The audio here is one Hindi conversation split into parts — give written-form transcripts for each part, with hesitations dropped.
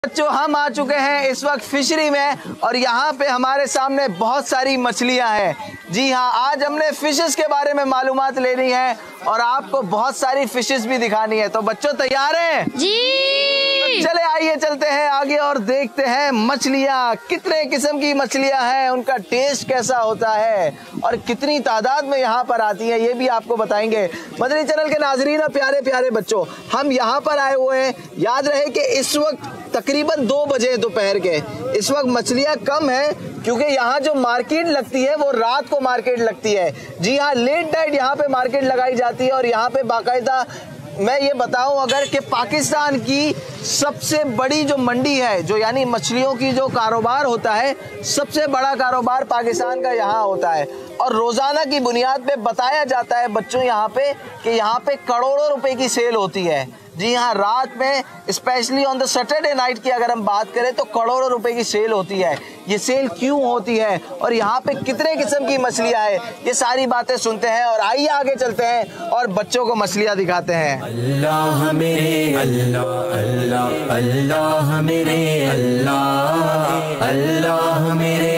बच्चों हम आ चुके हैं इस वक्त फिशरी में और यहाँ पे हमारे सामने बहुत सारी मछलियाँ हैं। जी हाँ, आज हमने फिशेस के बारे में मालूमात लेनी है और आपको बहुत सारी फिशेस भी दिखानी है। तो बच्चों तैयार हैं? जी। चले आइए चलते हैं आगे और देखते हैं मछलियाँ कितने किस्म की मछलियाँ हैं, उनका टेस्ट कैसा होता है और कितनी तादाद में यहाँ पर आती है, ये भी आपको बताएंगे। मदनी चैनल के नाजरीन और प्यारे प्यारे बच्चों, हम यहाँ पर आए हुए हैं। याद रहे कि इस वक्त तकरीबन 2 बजे दोपहर के, इस वक्त मछलियाँ कम है क्योंकि यहाँ जो मार्केट लगती है वो रात को मार्केट लगती है। जी हाँ, लेट नाइट यहाँ पे मार्केट लगाई जाती है और यहाँ पे बाकायदा मैं ये बताऊं अगर कि पाकिस्तान की सबसे बड़ी जो मंडी है, जो यानी मछलियों की जो कारोबार होता है, सबसे बड़ा कारोबार पाकिस्तान का यहाँ होता है और रोजाना की बुनियाद पे बताया जाता है बच्चों यहाँ पे कि यहाँ पे करोड़ों रुपए की सेल होती है। जी हाँ, रात में specially on the Saturday night की अगर हम बात करें तो करोड़ों रुपए की सेल होती है। ये सेल क्यों होती है और यहाँ पे कितने किस्म की मछलियाँ हैं, ये सारी बातें सुनते हैं और आइए आगे चलते हैं और बच्चों को मछलियाँ दिखाते हैं। अल्लाह मेरे अल्लाह अल्लाह अल्लाह मेरे अल्लाह अल्लाह मेरे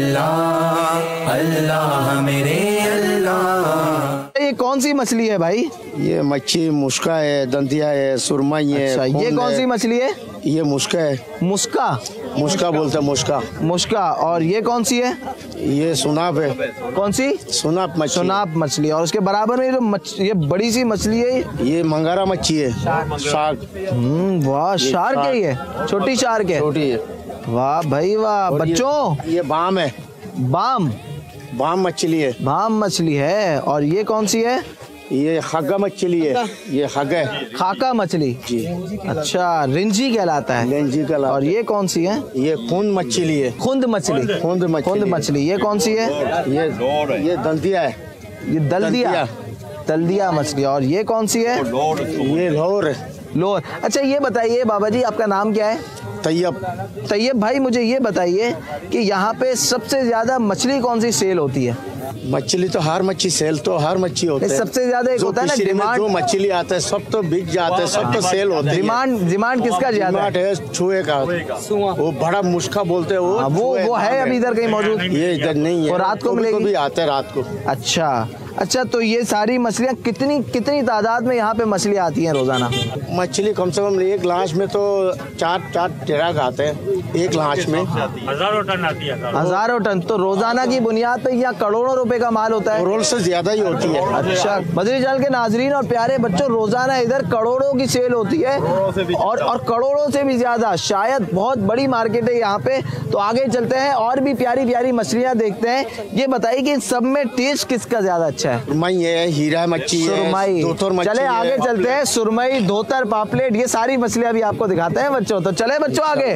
अल्लाह अल्लाह मेरे अल्लाह। ये कौन सी मछली है भाई? ये मच्छी मुस्का है, दंतिया है, सुरमई है। अच्छा, ये कौन सी मछली है? ये मुस्का है। मुस्का? मुस्का बोलते हैं, मुस्का। मुस्का। और ये कौन सी है? ये सुनाप है। कौन सी? सुनाप मछली। सुनाप मछली। और उसके बराबर में जो ये बड़ी सी मछली है, ये मंगारा मच्छी है। शार्क। वाह, शार्क है ये? छोटी शार्क है? छोटी है। वाह भाई वाह। बच्चों ये बाम है। बाम? बाम मछली है। बाम मछली है। और ये कौन सी है? ये खग्गा मछली है। ये खग है। खाका मछली जी। अच्छा, रिंजी कहलाता है। लेंजी कहलाता है। और ये कौन सी है? ये खून मछली है। खुंद मछली। खुंद मछली। ये कौन सी है? ये दंतिया है। ये दल्दिया। दल्दिया मछली। और ये कौन सी है? ये लोर है। लोर। अच्छा, ये बताइए बाबा जी, आपका नाम क्या है? तैयब। तैयब भाई, मुझे ये बताइए कि यहाँ पे सबसे ज्यादा मछली कौन सी सेल होती है? मछली तो हर मच्छी सेल तो हर मच्छी होती है। सबसे ज्यादा एक होता है ना डिमांड, जो मछली आता है सब तो बिक जाते हैं, सब तो सेल होते हैं। डिमांड किसका ज्यादा है? छुए का। वो बड़ा मुश्का बोलते हैं वो है अभी इधर कहीं मौजूद? ये इधर नहीं है। और रात को मिलेगी? भी आते हैं रात को। अच्छा, तो ये सारी मछलियाँ कितनी तादाद में यहाँ पे मछलियाँ आती हैं रोजाना? मछली कम से कम एक लाश में तो 4 ट्रक आते हैं एक लाश में। हजारों टन आती है। हजारों टन। तो रोजाना की बुनियाद पे यहाँ करोड़ों रुपए का माल होता है? रोल से ज्यादा ही होती है। अच्छा, मदनी चैनल के नाजरीन और प्यारे बच्चों, रोजाना इधर करोड़ों की सेल होती है और करोड़ों से भी ज्यादा, शायद बहुत बड़ी मार्केट है यहाँ पे। तो आगे चलते हैं और भी प्यारी प्यारी मछलियाँ देखते हैं। ये बताइए कि सब में टेस्ट किसका ज्यादा अच्छा है? सुरमई है, हीरा मच्छी है, सुरमई। धोतर मच्छी। चले आगे चलते हैं। सुरमई, धोतर, पापलेट, ये सारी मछलियाँ भी आपको दिखाते हैं बच्चों। तो चले बच्चों आगे।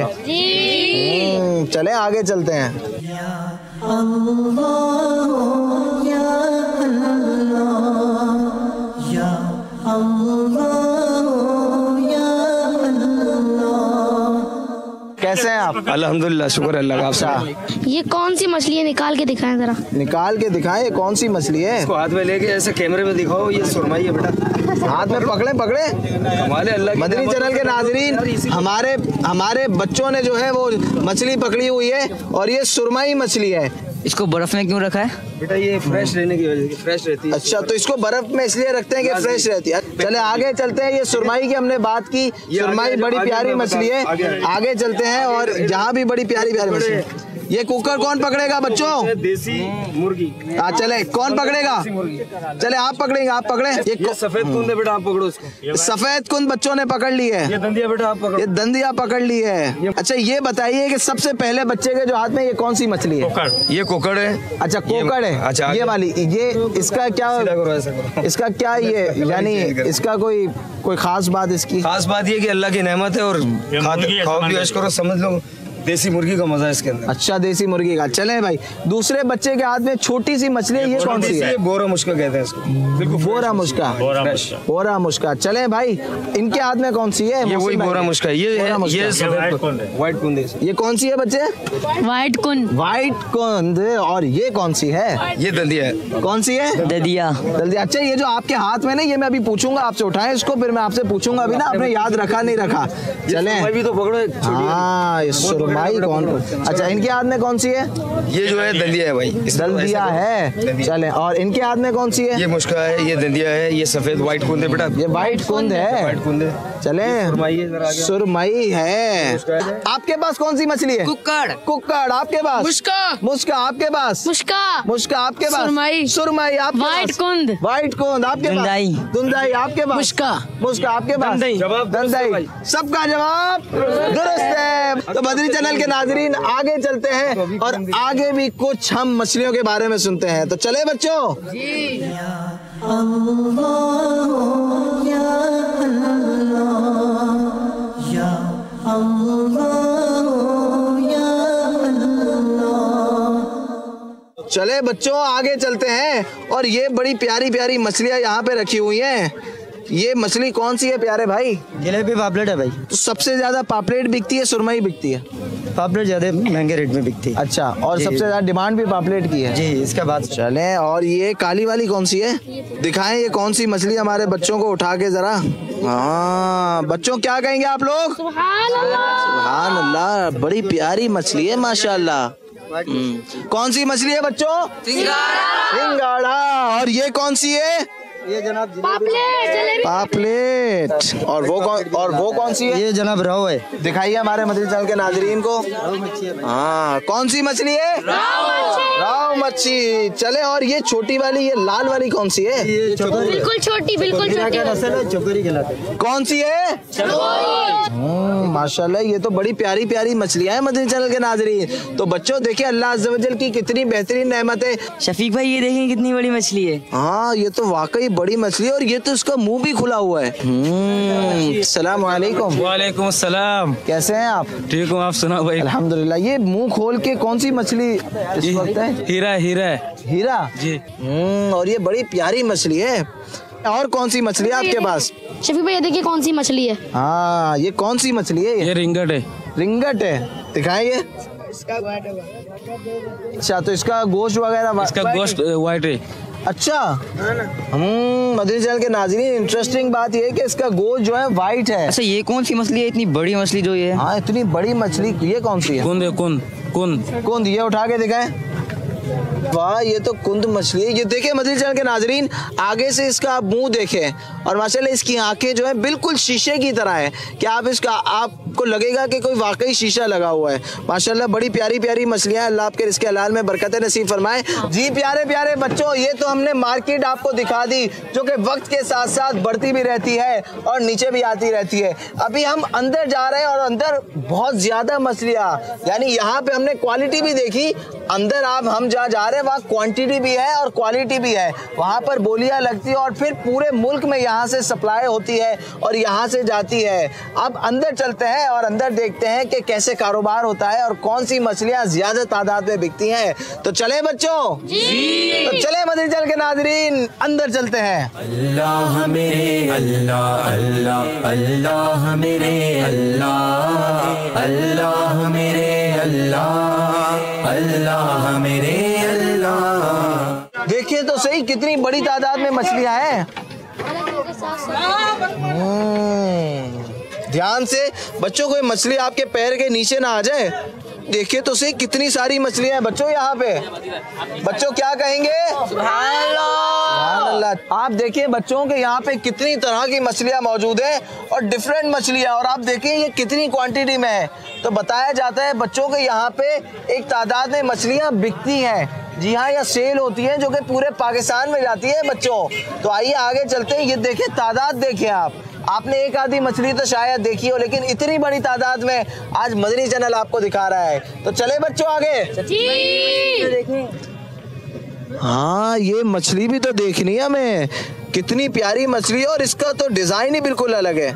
चले आगे चलते हैं। कैसे हैं आप? अल्हम्दुलिल्लाह, शुक्र अल्लाह का। अच्छा, ये कौन सी मछली है? निकाल के दिखाएं जरा। निकाल के दिखाएं, कौन सी मछली है? इसको हाथ में लेके ऐसे कैमरे में दिखाओ। ये सुरमई है बेटा। हाथ में पकड़े। कमाल है अल्लाह की। मदनी चैनल के नाजरीन, हमारे बच्चों ने जो है वो मछली पकड़ी हुई है और ये सुरमई मछली है। इसको बर्फ में क्यों रखा है? बेटा ये फ्रेश रहने की वजह से, फ्रेश रहती है। अच्छा, तो इसको बर्फ में इसलिए रखते हैं कि फ्रेश रहती है। चले आगे चलते हैं। ये सुरमई की हमने बात की, सुरमई बड़ी प्यारी मछली है। आगे चलते हैं और यहाँ भी बड़ी प्यारी प्यारी मछली है। ये कुकर कौन पकड़ेगा बच्चों? देसी मुर्गी। चले, कौन पकड़ेगा? चले आप पकड़ेंगे, आप पकड़े। ये सफेद कुंद है बेटा, आप पकड़ो इसको। सफेद कुंद बच्चों ने पकड़ ली है। ये दंदिया बेटा, आप पकड़ो। ये दंदिया पकड़ ली है। अच्छा, ये बताइए कि सबसे पहले बच्चे के जो हाथ में ये कौन सी मछली है? ये कोकड़ है। अच्छा, कोकड़ है। अच्छा, ये वाली, ये इसका क्या क्या ये यानी इसका कोई खास बात? इसकी खास बात ये कि अल्लाह की नेमत है और खाओ भी ऐश करो, समझ लो देसी मुर्गी का मजा है इसके अंदर। अच्छा, देसी मुर्गी का। चले भाई, दूसरे बच्चे के हाथ में छोटी सी मछली है, ये कौन सी है? बोरा मुश्का कहते हैं इसको। बिल्कुल बोरा मुश्का। बोरा मुश्का। चले भाई, इनके हाथ में कौन सी है? ये वही बोरा मुश्का है। ये व्हाइट कुंद। ये कौन सी है बच्चे? व्हाइट कुंद। व्हाइट कुंद। और ये कौन सी है? ये दंदिया है। कौन सी है? ददिया। जल्दी। अच्छा, ये जो आपके हाथ में ना, ये मैं अभी पूछूंगा आपसे, उठाएं इसको, फिर मैं आपसे पूछूंगा अभी ना, आपने याद रखा नहीं रखा। चले भी तो पकड़ो। हाँ, सुरमाई कौन? अच्छा, इनके हाथ में कौन सी है? ये जो है दंदिया है भाई। दंदिया है। चले, और इनके हाथ में कौन सी है? ये मुश्का है, ये दंदिया है, ये सफेद व्हाइट कुंद है बेटा। ये व्हाइट कुंद है। व्हाइट कुंद है। चले, सुरमई है। आपके पास कौन सी मछली है? कुक्कड़। कुक्कड़। आपके पास? मुश्का। मुश्का। आपके पास? मुश्का। मुश्का। आपके पास? सुरमई। सुरमई। आपके व्हाइट पास? कुंद। व्हाइट कुंद। आपके पास? दुंदाई। दुंदाई। आपके पास? मुश्का। मुश्का। आपके पास? दंदाई। सबका जवाब दुरुस्त है। तो बद्री चैनल के नाजरीन, आगे चलते हैं और आगे भी कुछ हम मछलियों के बारे में सुनते हैं। तो चले बच्चों। चले बच्चों, आगे चलते हैं। और ये बड़ी प्यारी प्यारी मछलियां यहाँ पे रखी हुई हैं। ये मछली कौन सी है प्यारे भाई? जलेबी पापलेट है भाई। तो सबसे ज्यादा पापलेट बिकती है, सुरमई बिकती है? पापलेट ज्यादा महंगे रेट में बिकती है। अच्छा, और सबसे ज्यादा डिमांड भी पापलेट की है? जी, इसका बात। चलें, और ये काली वाली कौन सी है? दिखाएं ये कौन सी मछली हमारे बच्चों को उठा के जरा। हाँ बच्चों, क्या कहेंगे आप लोग? सुभान अल्लाह। सुभान अल्लाह, बड़ी प्यारी मछली है माशाल्लाह। कौन सी मछली है बच्चों? सिंगाड़ा। और ये कौन सी है? ये जनाब पापलेट। जलेबी। पापलेट। और वो कौन सी है? ये जनाब राव है। दिखाइए हमारे मछली चैनल के नाजरीन को। हाँ, कौन सी मछली है? राव मच्छी। चले, और ये छोटी वाली, ये लाल वाली कौन सी है? ये चौकरी। बिल्कुल छोटी, बिल्कुल छोटी। चौकरी कहलाते हैं। कौन सी है? माशाल्लाह, ये तो बड़ी प्यारी प्यारी मछलियां हैं मदनी चैनल के नाजरीन। तो बच्चों देखिए, अल्लाह अज़्ज़ व जल की कितनी बेहतरीन नेमत है। शफीक भाई, ये देखें कितनी बड़ी मछली है। हाँ, ये तो वाकई बड़ी मछली है, और ये तो इसका मुंह भी खुला हुआ है। अस्सलाम वालेकुम। वालेकुम अस्सलाम। कैसे हैं आप? ठीक हूँ, आप सुनाओ भाई। अल्हम्दुलिल्लाह। ये मुंह खोल के कौन सी मछली इस वक्त है? हीरा। हीरा जी। और ये बड़ी प्यारी मछली है। और कौन सी मछली है आपके पास? शफीक भाई, ये देखिए कौन सी मछली है। हाँ, ये कौन सी मछली है? ये रिंगट है। रिंगट है। दिखाएं ये। अच्छा, तो इसका गोश्त वगैरह? इसका गोश्त व्हाइट है। अच्छा। मदनी चैनल के नाज़रीन, इंटरेस्टिंग बात ये है कि इसका गोश्त जो है व्हाइट है। अच्छा, ये कौन सी मछली है इतनी बड़ी मछली जो ये है? हाँ, इतनी बड़ी मछली, ये कौन सी है? कुंद है, कुंद। कुंद। ये उठा के दिखाएं। वाह, ये तो कुंद मछली है। ये देखिए मदनी चैनल के नाजरीन, आगे से इसका आप मुंह देखें और माशाल्लाह इसकी आंखें जो है बिल्कुल शीशे की तरह है कि आपको लगेगा कि कोई वाकई शीशा लगा हुआ है। माशाल्लाह बड़ी प्यारी प्यारी मछलियां। अल्लाह आपके रिज़्क़े हलाल में बरकत नसीब फरमाए। जी प्यारे प्यारे बच्चों, ये तो हमने मार्केट आपको दिखा दी, जो कि वक्त के साथ साथ बढ़ती भी रहती है और नीचे भी आती रहती है। अभी हम अंदर जा रहे हैं और अंदर बहुत ज्यादा मछलियां, यानी यहाँ पे हमने क्वालिटी भी देखी। अंदर हम जहाँ जा रहे हैं वहाँ क्वांटिटी भी है और क्वालिटी भी है। वहाँ पर बोलियां लगती है और फिर पूरे मुल्क में यहाँ से सप्लाई होती है और यहाँ से जाती है। अब अंदर चलते हैं और अंदर देखते हैं कि कैसे कारोबार होता है और कौन सी मछलियाँ ज्यादा तादाद में बिकती हैं। तो चले बच्चों। जी। तो चले मदनी चैनल के नाजरीन, अंदर चलते हैं। अल्लाह मेरे अल्लाह अल्लाह अल्लाह मेरे अल्लाह अल्लाह मेरे अल्लाह अल्लाह मेरे अल्लाह। देखिए तो सही कितनी बड़ी तादाद में मछलियां हैं। ध्यान से बच्चों, कोई मछली आपके पैर के नीचे ना आ जाए। देखिए तो सही कितनी सारी मछलियां हैं बच्चों यहाँ पे। बच्चों क्या कहेंगे? सुभान अल्लाह। आप देखिए बच्चों के यहाँ पे कितनी तरह की मछलियां मौजूद हैं और डिफरेंट मछलियां, और आप देखिए ये कितनी क्वांटिटी में है। तो बताया जाता है बच्चों के यहाँ पे एक तादाद में मछलियां बिकती हैं। जी हाँ, यह सेल होती है जो कि पूरे पाकिस्तान में जाती है बच्चों। तो आइए आगे चलते हैं। ये देखिए तादाद देखिए आपने एक आधी मछली तो शायद देखी हो, लेकिन इतनी बड़ी तादाद में आज मदनी चैनल आपको दिखा रहा है। तो चले बच्चों आगे। जी। हाँ, ये मछली भी तो देखनी है हमें। कितनी प्यारी मछली है और इसका तो डिजाइन ही बिल्कुल अलग है।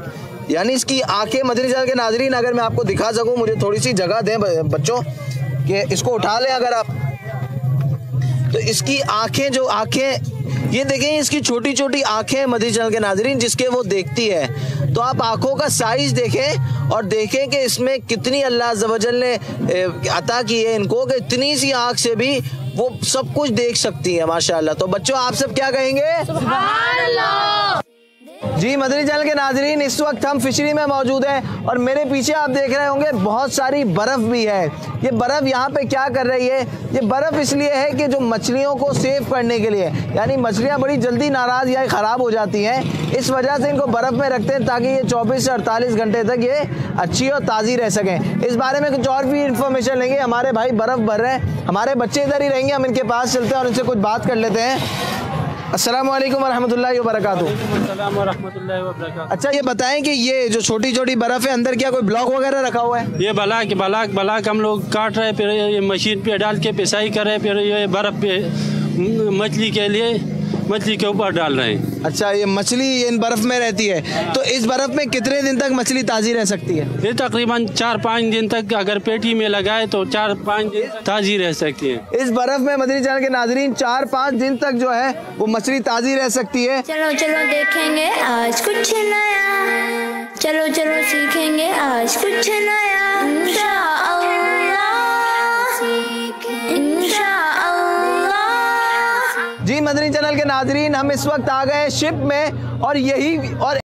यानी इसकी आंखें, मदनी चैनल के नाजरीन अगर मैं आपको दिखा सकूं, मुझे थोड़ी सी जगह दें बच्चों कि इसको उठा लें अगर आप, तो इसकी आंखें, जो आंखें ये देखें, इसकी छोटी छोटी आंखें मदनी चैनल के नाजरीन जिसके वो देखती है। तो आप आंखों का साइज देखें और देखें कि इसमें कितनी अल्लाह अज़्ज़ व जल ने अता की है इनको, कि इतनी सी आंख से भी वो सब कुछ देख सकती है माशाअल्लाह। तो बच्चों आप सब क्या कहेंगे? सुभान अल्लाह। जी मदनी चैनल के नाजरीन, इस वक्त हम फिशरी में मौजूद हैं और मेरे पीछे आप देख रहे होंगे बहुत सारी बर्फ़ भी है। ये बर्फ़ यहाँ पे क्या कर रही है? ये बर्फ़ इसलिए है कि जो मछलियों को सेव करने के लिए, यानी मछलियाँ बड़ी जल्दी नाराज़ या ख़राब हो जाती हैं, इस वजह से इनको बर्फ़ में रखते हैं ताकि ये 24 से 48 घंटे तक ये अच्छी और ताज़ी रह सकें। इस बारे में कुछ और भी इन्फॉर्मेशन लेंगे। हमारे भाई बर्फ़ भर रहे हैं, हमारे बच्चे इधर ही रहेंगे, हम इनके पास चलते हैं और इनसे कुछ बात कर लेते हैं। अस्सलाम वालेकुम वरहमतुल्लाहि वबरकातुहू। अच्छा ये बताएं कि ये जो छोटी छोटी बर्फ़ है, अंदर क्या कोई ब्लॉक वगैरह रखा हुआ है? ये बलाक हम लोग काट रहे, फिर ये मशीन पे डाल के पिसाई कर रहे, फिर ये बर्फ़ पे मछली के लिए मछली के ऊपर डाल रहे हैं। अच्छा, ये मछली इन बर्फ़ में रहती है, तो इस बर्फ़ में कितने दिन तक मछली ताज़ी रह सकती है? ये तकरीबन 4-5 दिन तक अगर पेटी में लगाए तो 4-5 दिन ताज़ी रह सकती है। इस बर्फ़ में मदनी चैनल के नाजरीन 4-5 दिन तक जो है वो मछली ताज़ी रह सकती है। चलो चलो देखेंगे आज कुछ नया, चलो चलो सीखेंगे आज कुछ नया, इंशाअल्लाह, इंशाअल्लाह। जी मदनी चैनल के नाजरीन, हम इस वक्त आ गए शिप में और यही और